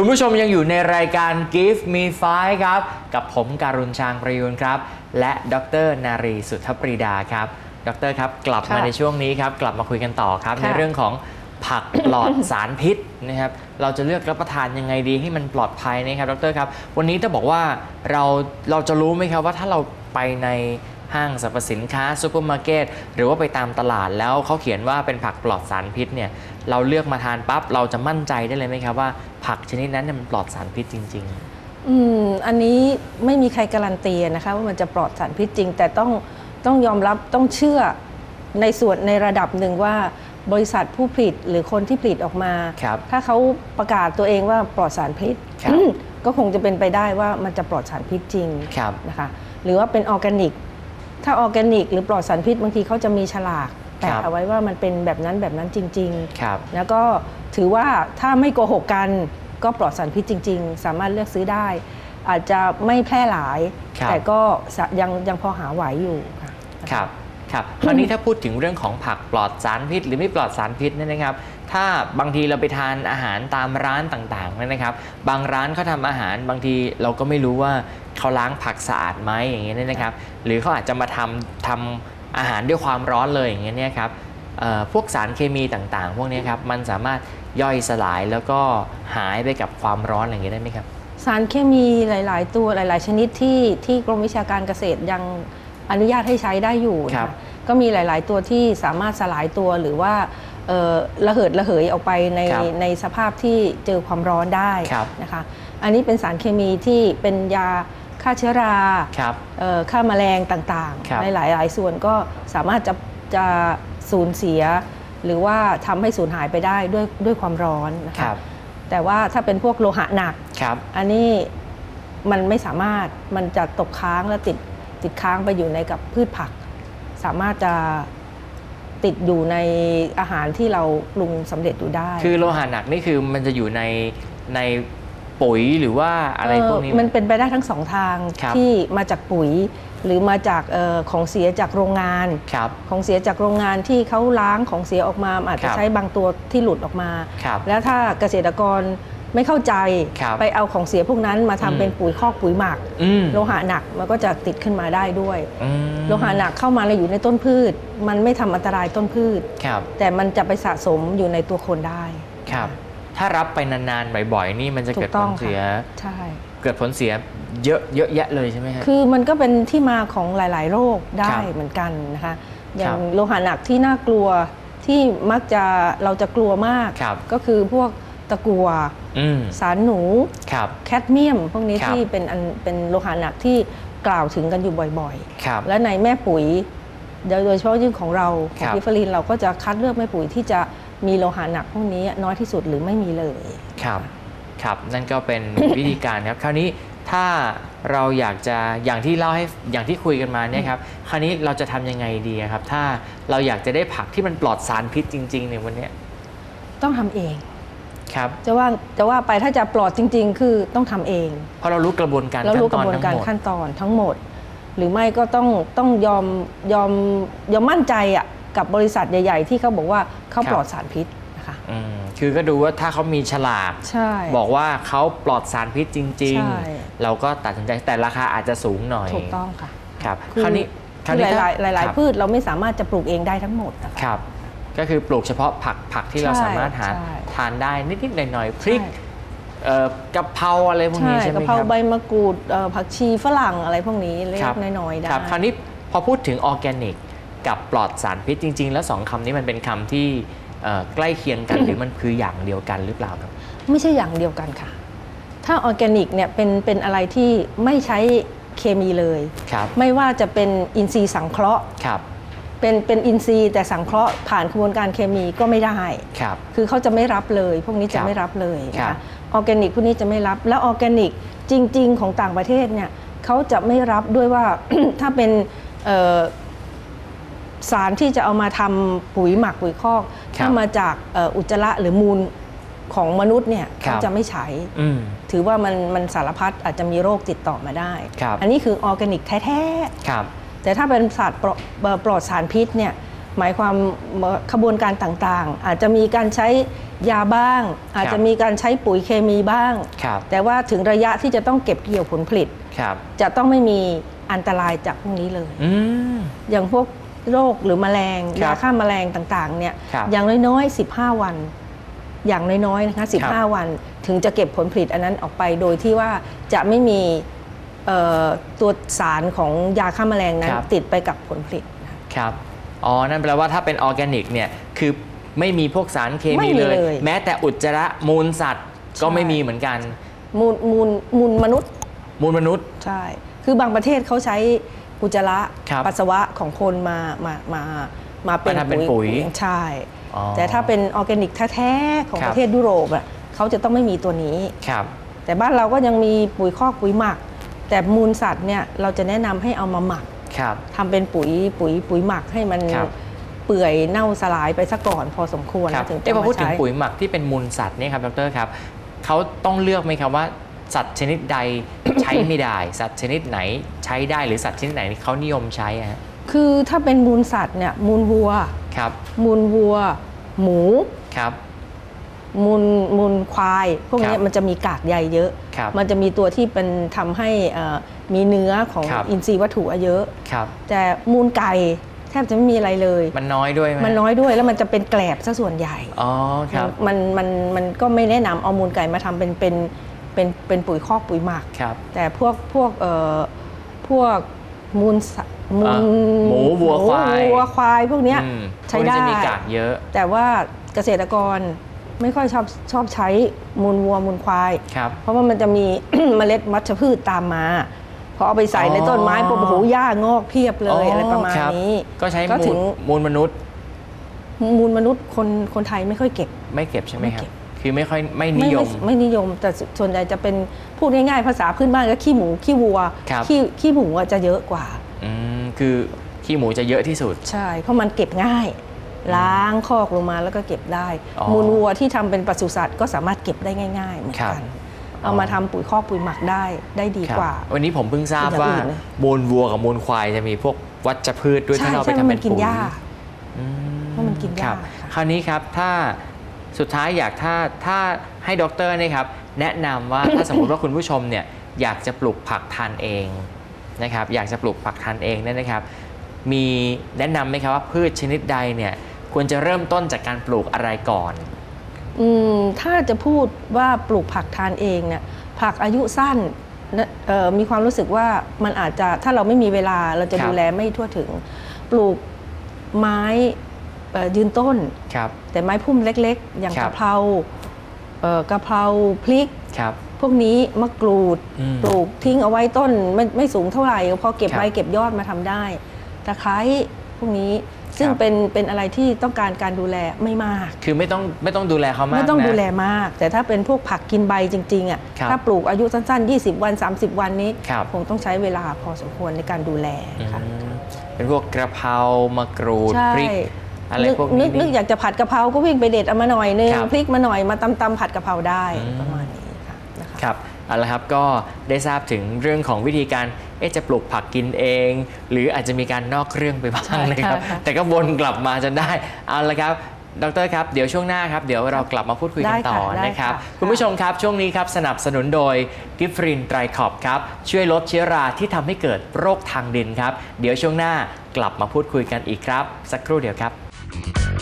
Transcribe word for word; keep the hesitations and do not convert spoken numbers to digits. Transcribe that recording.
คุณผู้ชมยังอยู่ในรายการ Give Me Five ครับกับผมการุณชางประยูนครับและดร.นารีสุทธปรีดาครับดร.ครับกลับมาในช่วงนี้ครับกลับมาคุยกันต่อครับในเรื่องของผักปลอดสารพิษนะครับเราจะเลือกรับประทานยังไงดีให้มันปลอดภัยนะครับดร.ครับวันนี้จะบอกว่าเราเราจะรู้ไหมครับว่าถ้าเราไปในห้างสรรพสินค้าซูเปอร์มาร์เก็ตหรือว่าไปตามตลาดแล้วเขาเขียนว่าเป็นผักปลอดสารพิษเนี่ยเราเลือกมาทานปั๊บเราจะมั่นใจได้เลยไหมครับว่าผักชนิดนั้นมันปลอดสารพิษจริงๆอืมอันนี้ไม่มีใครการันตีนะคะว่ามันจะปลอดสารพิษจริงแต่ต้องต้องยอมรับต้องเชื่อในส่วนในระดับหนึ่งว่าบริษัทผู้ผลิตหรือคนที่ผลิตออกมาถ้าเขาประกาศตัวเองว่าปลอดสารพิษก็คงจะเป็นไปได้ว่ามันจะปลอดสารพิษจริงนะคะหรือว่าเป็นออร์แกนิกถ้าออร์แกนิกหรือปลอดสารพิษบางทีเขาจะมีฉลากแปะเอาไว้ว่ามันเป็นแบบนั้นแบบนั้นจริงๆแล้วก็ถือว่าถ้าไม่โกหกกันก็ปลอดสารพิษจริงๆสามารถเลือกซื้อได้อาจจะไม่แพร่หลายแต่ก็ยังยังพอหาไหวอยู่ค่ะครับครับคราวนี้ถ้าพูดถึงเรื่องของผักปลอดสารพิษหรือไม่ปลอดสารพิษเนี่ยนะครับถ้าบางทีเราไปทานอาหารตามร้านต่างๆเนี่ยนะครับบางร้านเขาทำอาหารบางทีเราก็ไม่รู้ว่าเขาล้างผักสะอาดไหมอย่างเงี้ยนะครับหรือเขาอาจจะมาทำทำอาหารด้วยความร้อนเลยอย่างเงี้ยเนี่ยครับพวกสารเคมีต่างๆพวกนี้ครับมันสามารถย่อยสลายแล้วก็หายไปกับความร้อนอย่างเงี้ยได้ไหมครับสารเคมีหลายๆตัวหลายๆชนิดที่ที่กรมวิชาการเกษตรยังอนุญาตให้ใช้ได้อยู่นะก็มีหลายๆตัวที่สามารถสลายตัวหรือว่าระเหิดระเหยออกไปในในสภาพที่เจอความร้อนได้นะคะอันนี้เป็นสารเคมีที่เป็นยาฆ่าเชื้อราฆ่าแมลงต่างๆในหลายๆส่วนก็สามารถจะจะสูญเสียหรือว่าทำให้สูญหายไปได้ด้วยด้วยความร้อนนะคะแต่ว่าถ้าเป็นพวกโลหะหนักอันนี้มันไม่สามารถมันจะตกค้างและติดติดค้างไปอยู่ในกับพืชผักสามารถจะติดอยู่ในอาหารที่เราปรุงสำเร็จอยู่ได้คือโลหะหนักนี่คือมันจะอยู่ในในปุ๋ยหรือว่าอะไรพวกนี้มันเป็นไปได้ทั้งสองทางที่มาจากปุ๋ยหรือมาจากออของเสียจากโรงงานของเสียจากโรงงานที่เขาล้างของเสียออกมาอาจจะใช้บางตัวที่หลุดออกมาแล้วถ้าเกษตรกรไม่เข้าใจไปเอาของเสียพวกนั้นมาทำเป็นปุ๋ยคอกปุ๋ยหมักโลหะหนักมันก็จะติดขึ้นมาได้ด้วยโลหะหนักเข้ามาแล้วอยู่ในต้นพืชมันไม่ทำอันตรายต้นพืชแต่มันจะไปสะสมอยู่ในตัวคนได้ครับถ้ารับไปนานๆบ่อยๆนี่มันจะเกิดผลเสียใช่เกิดผลเสียเยอะเยอะแยะเลยใช่ไหมครับคือมันก็เป็นที่มาของหลายๆโรคได้เหมือนกันนะคะอย่างโลหะหนักที่น่ากลัวที่มักจะเราจะกลัวมากก็คือพวกตะกั่วสารหนูแคดเมียมพวกนี้ที่เป็นเป็นโลหะหนักที่กล่าวถึงกันอยู่บ่อยๆและในแม่ปุ๋ยโดยเฉพาะยิ่งของเราของกิฟเฟอรีนเราก็จะคัดเลือกแม่ปุ๋ยที่จะมีโลหะหนักพวกนี้น้อยที่สุดหรือไม่มีเลยครับครับนั่นก็เป็น วิธีการครับคราวนี้ถ้าเราอยากจะอย่างที่เล่าให้อย่างที่คุยกันมาเนี่ยครับคราวนี้เราจะทำยังไงดีครับถ้าเราอยากจะได้ผักที่มันปลอดสารพิษจริงๆในวันนี้ต้องทำเองครับจะว่าจะว่าไปถ้าจะปลอดจริงๆคือต้องทำเองเพราะเรารู้กระบวนการเรารู้กระบวนการขั้นตอนทั้งหมดหรือไม่ก็ต้องต้องยอมยอมยอมมั่นใจอ่ะกับบริษัทใหญ่ๆที่เขาบอกว่าเขาปลอดสารพิษนะคะคือก็ดูว่าถ้าเขามีฉลากบอกว่าเขาปลอดสารพิษจริงๆเราก็ตัดสินใจแต่ราคาอาจจะสูงหน่อยถูกต้องค่ะครับคราวนี้หลายหลายพืชเราไม่สามารถจะปลูกเองได้ทั้งหมดครับก็คือปลูกเฉพาะผักผักที่เราสามารถหาทานได้นิดๆหน่อยๆพริกกะเพราอะไรพวกนี้ใช่ไหมครับกะเพราใบมะกรูดผักชีฝรั่งอะไรพวกนี้เล็กน้อยๆได้ครับคราวนี้พอพูดถึงออร์แกนิกกับปลอดสารพิษจริงๆแล้วสองคำนี้มันเป็นคำที่ใกล้เคียงกันหรือมันคืออย่างเดียวกันหรือเปล่าครับไม่ใช่อย่างเดียวกันค่ะถ้าออร์แกนิกเนี่ยเป็นเป็นอะไรที่ไม่ใช้เคมีเลยไม่ว่าจะเป็นอินทรีย์สังเคราะห์เป็นเป็นอินทรีย์แต่สังเคราะห์ผ่านกระบวนการเคมีก็ไม่ได้ครับคือเขาจะไม่รับเลยพวกนี้จะไม่รับเลยนะคะออร์แกนิกพวกนี้จะไม่รับแล้วออร์แกนิกจริงๆของต่างประเทศเนี่ยเขาจะไม่รับด้วยว่า ถ้าเป็นสารที่จะเอามาทำปุ๋ยหมักปุ๋ยคอกถ้ามาจากอุจจาระหรือมูลของมนุษย์เนี่ยเขาจะไม่ใช้ถือว่ามันมันสารพัดอาจจะมีโรคติดต่อมาได้อันนี้คือออร์แกนิกแท้ๆแต่ถ้าเป็นสัตว์ปลอดสารพิษเนี่ยหมายความขบวนการต่างๆอาจจะมีการใช้ยาบ้างอาจจะมีการใช้ปุ๋ยเคมีบ้างแต่ว่าถึงระยะที่จะต้องเก็บเกี่ยวผลผลิตจะต้องไม่มีอันตรายจากพวกนี้เลยออย่างพวกโรคหรือแมลงยาฆ่าแมลงต่างๆเนี่ยอย่างน้อยๆสิบห้าวันอย่างน้อยๆนะคะสิบห้าวันถึงจะเก็บผลผลิตอันนั้นออกไปโดยที่ว่าจะไม่มีตัวสารของยาฆ่าแมลงนั้นติดไปกับผลผลิตครับอ๋อนั่นแปลว่าถ้าเป็นออร์แกนิกเนี่ยคือไม่มีพวกสารเคมีเลยแม้แต่อุจจาระมูลสัตว์ก็ไม่มีเหมือนกันมูลมูลมูลมนุษย์มูลมนุษย์ใช่คือบางประเทศเขาใช้อุจจาระปัสสาวะของคนมามามามาเป็นปุ๋ยใช่แต่ถ้าเป็นออร์แกนิกแท้ๆของประเทศยุโรปอ่ะเขาจะต้องไม่มีตัวนี้ครับแต่บ้านเราก็ยังมีปุ๋ยคอกปุ๋ยหมักแต่มูลสัตว์เนี่ยเราจะแนะนำให้เอามาหมักทำเป็นปุ๋ยปุ๋ยปุ๋ยหมักให้มันเปื่อยเน่าสลายไปซะก่อนพอสมควรถึงจะมาพูดถึงปุ๋ยหมักที่เป็นมูลสัตว์นี่ครับดรครับเขาต้องเลือกไหมครับว่าสัตว์ชนิดใด ใช้ไม่ได้สัตว์ชนิดไหนใช้ได้หรือสัตว์ชนิดไหนเขานิยมใช้ฮะคือถ้าเป็นมูลสัตว์เนี่ยมูลวัวครับมูลวัวหมูครับมูลมูลควายพวกนี้มันจะมีกากใยเยอะมันจะมีตัวที่เป็นทำให้มีเนื้อของอินทรีย์วัตถุเยอะแต่มูลไก่แทบจะไม่มีอะไรเลยมันน้อยด้วยมันน้อยด้วยแล้วมันจะเป็นแกลบซะส่วนใหญ่อ๋อครับมันมันมันก็ไม่แนะนำเอามูลไก่มาทำเป็นเป็นเป็นเป็นปุ๋ยคอกปุ๋ยหมักแต่พวกพวกเอ่อพวกมูลมูลหมูวัวควายวัวควายพวกนี้ใช้ได้มีกากเยอะแต่ว่าเกษตรกรไม่ค่อยชอบชอบใช้มูลวัวมูลควายเพราะว่ามันจะมี เมล็ดวัชพืชตามมาพอเอาไปใส่ในต้นไม้ปุ๊บโอ้โหหญ้างอกเพียบเลยอะไรประมาณนี้ก็ใช้ถึงมูลมนุษย์มูลมนุษย์คนคนไทยไม่ค่อยเก็บไม่เก็บใช่ไหมครับคือไม่ค่อยไม่นิยมไม่นิยมแต่ส่วนใหญ่จะเป็นพูดง่ายๆภาษาพื้นบ้านก็ขี้หมูขี้วัวขี้ขี้หมูจะเยอะกว่าอืมคือขี้หมูจะเยอะที่สุดใช่เพราะมันเก็บง่ายล้างคอกลงมาแล้วก็เก็บได้มูลวัวที่ทำเป็นปศุสัตว์ก็สามารถเก็บได้ง่ายๆเหมือนกันเอามาทำปุ๋ยคอกปุ๋ยหมักได้ได้ดีกว่าวันนี้ผมเพิ่งทราบว่ามูลวัวกับมูลควายจะมีพวกวัชพืชด้วยที่เราไปทำเป็นปุ๋ยเพราะมันกินหญ้าคราวนี้ครับถ้าสุดท้ายอยากถ้าถ้าให้ด็อกเตอร์นะครับแนะนำว่าถ้าสมมติว่าคุณผู้ชมเนี่ยอยากจะปลูกผักทานเองนะครับอยากจะปลูกผักทานเองเนี่ยนะครับมีแนะนำไหมครับว่าพืชชนิดใดเนี่ยควรจะเริ่มต้นจากการปลูกอะไรก่อนอืมถ้าจะพูดว่าปลูกผักทานเองเนี่ยผักอายุสั้นมีความรู้สึกว่ามันอาจจะถ้าเราไม่มีเวลาเราจะดูแลไม่ทั่วถึงปลูกไม้ยืนต้นแต่ไม้พุ่มเล็กๆอย่างกะเพรากะเพราพริกพวกนี้มะกรูดปลูกทิ้งเอาไว้ต้นไม่ไม่สูงเท่าไหร่พอเก็บใบเก็บยอดมาทำได้ตะไคร้พวกนี้ซึ่งเป็นเป็นอะไรที่ต้องการการดูแลไม่มากคือไม่ต้องไม่ต้องดูแลเขามากไม่ต้องดูแลมากแต่ถ้าเป็นพวกผักกินใบจริงๆอ่ะถ้าปลูกอายุสั้นๆยี่สิบวันสามสิบวันนี้คงต้องใช้เวลาพอสมควรในการดูแลค่ะเป็นพวกกระเพรามะกรูดพริกอะไรพวกนี้นึกอยากจะผัดกะเพราก็วิ่งไปเด็ดเอามาหน่อยนึงพริกมาหน่อยมาตำๆผัดกะเพราได้ประมาณนี้ค่ะครับเอาละครับก็ได้ทราบถึงเรื่องของวิธีการจะปลูกผักกินเองหรืออาจจะมีการนอกเรื่องไปบ้างนะครับแต่ก็วนกลับมาจนได้เอาละครับดร.ครับเดี๋ยวช่วงหน้าครับเดี๋ยวเรากลับมาพูดคุยกันต่อนะครับคุณผู้ชมครับช่วงนี้ครับสนับสนุนโดยกิฟฟรินไตรคอปครับช่วยลดเชื้อราที่ทำให้เกิดโรคทางดินครับเดี๋ยวช่วงหน้ากลับมาพูดคุยกันอีกครับสักครู่เดียวครับ